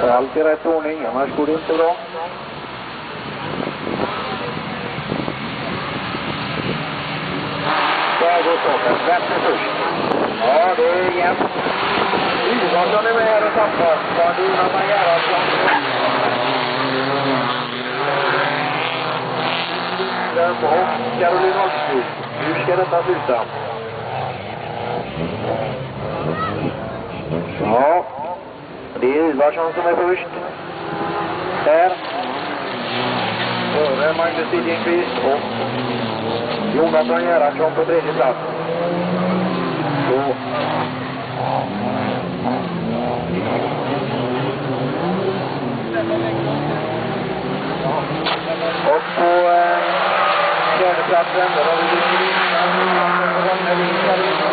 Allt i rätt ordning, annars går det inte bra. Där går starten, Svensson först. Ja, det är jämnt. Yvarsson är med här och tappar. Var det Jonathan Gerhardsson? Där bak, Caroline Holmqvist. Hur ska detta sluta? Ja, det är Ivarsson som är först. Här. Före Magnus Tidjenqvist och Jonathan Gerhardsson på tredje plats. Så. Och på fjärdeplatsen där har vi